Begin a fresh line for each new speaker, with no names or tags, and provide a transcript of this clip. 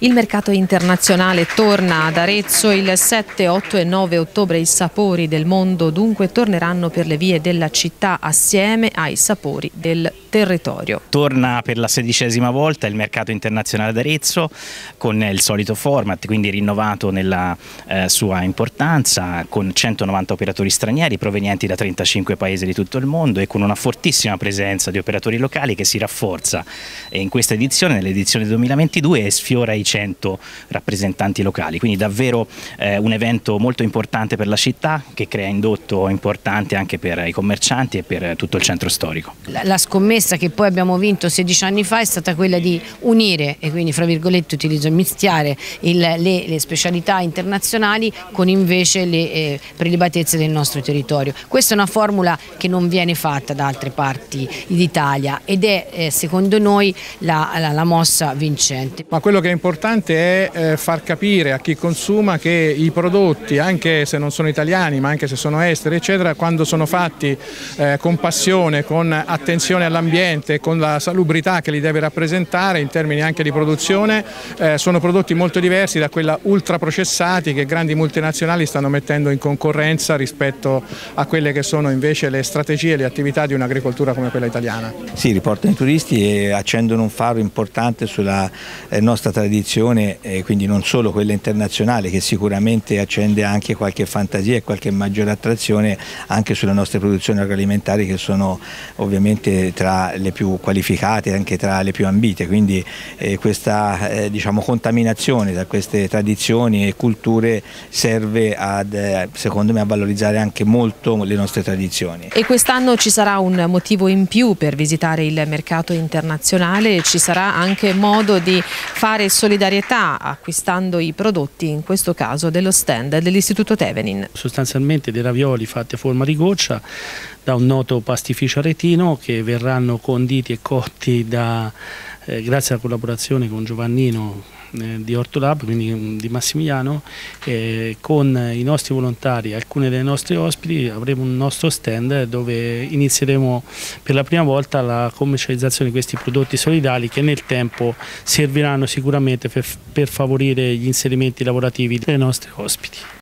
Il mercato internazionale torna ad Arezzo il 7, 8 e 9 ottobre. I sapori del mondo dunque torneranno per le vie della città assieme ai sapori del territorio.
Torna per la 16ª volta il mercato internazionale ad Arezzo con il solito format, quindi rinnovato nella sua importanza, con 190 operatori stranieri provenienti da 35 paesi di tutto il mondo e con una fortissima presenza di operatori locali che si rafforza in questa edizione, nell'edizione 2022, e sfiora i 100 rappresentanti locali, quindi davvero un evento molto importante per la città, che crea indotto importante anche per i commercianti e per tutto il centro storico.
La scommessa che poi abbiamo vinto 16 anni fa è stata quella di unire, e quindi fra virgolette utilizzo mischiare le specialità internazionali con invece le prelibatezze del nostro territorio. Questa è una formula che non viene fatta da altre parti d'Italia ed è secondo noi la mossa vincente.
Ma quello che è importante è far capire a chi consuma che i prodotti, anche se non sono italiani ma anche se sono esteri eccetera, quando sono fatti con passione, con attenzione all'ambiente, con la salubrità che li deve rappresentare in termini anche di produzione, sono prodotti molto diversi da quella ultraprocessati che grandi multinazionali stanno mettendo in concorrenza rispetto a quelle che sono invece le strategie e le attività di un'agricoltura come quella italiana.
Sì, riportano i turisti e accendono un faro importante sulla nostra tradizione, quindi non solo quella internazionale, che sicuramente accende anche qualche fantasia e qualche maggiore attrazione anche sulle nostre produzioni agroalimentari, che sono ovviamente tra le più qualificate e anche tra le più ambite, quindi questa diciamo contaminazione da queste tradizioni e culture serve secondo me a valorizzare anche molto le nostre tradizioni.
E quest'anno ci sarà un motivo in più per visitare il mercato internazionale, ci sarà anche modo di fare solidarietà acquistando i prodotti, in questo caso dello stand dell'Istituto Tevenin.
Sostanzialmente dei ravioli fatti a forma di goccia da un noto pastificio aretino, che verranno conditi e cotti grazie alla collaborazione con Giovannino di Ortolab, quindi di Massimiliano, con i nostri volontari e alcune delle nostre ospiti. Avremo un nostro stand dove inizieremo per la prima volta la commercializzazione di questi prodotti solidali, che nel tempo serviranno sicuramente per favorire gli inserimenti lavorativi dei nostri ospiti.